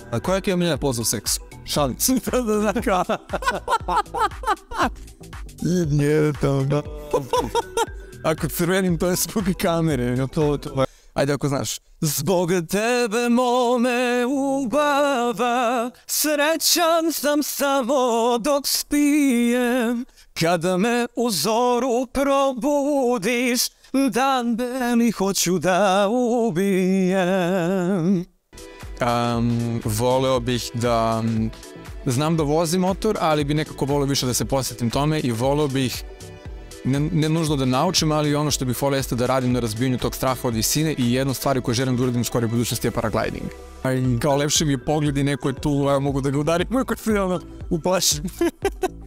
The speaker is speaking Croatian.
A koja ti je omiljena poza u seksu? Šalim se. Nije to. Ako crvenim, to je zbog kamere. Ajde ako znaš. Zbog tebe mome ubava, srećan sam samo dok spijem. Kada me u zoru probudiš, dan beli hoću da ubijem. Voleo bih da... Znam da vozim motor, ali bi nekako voleo više da se posvetim tome i voleo bih, ne nužno da naučim, ali ono što bih voleo jeste da radim na razbijanju tog straha od visine i jednu stvar koju želim da uradim u skoroj budućnosti je paragliding. Kao lepši mi je pogled i neko je tu, mogu da ga udarim, ako se uplašim.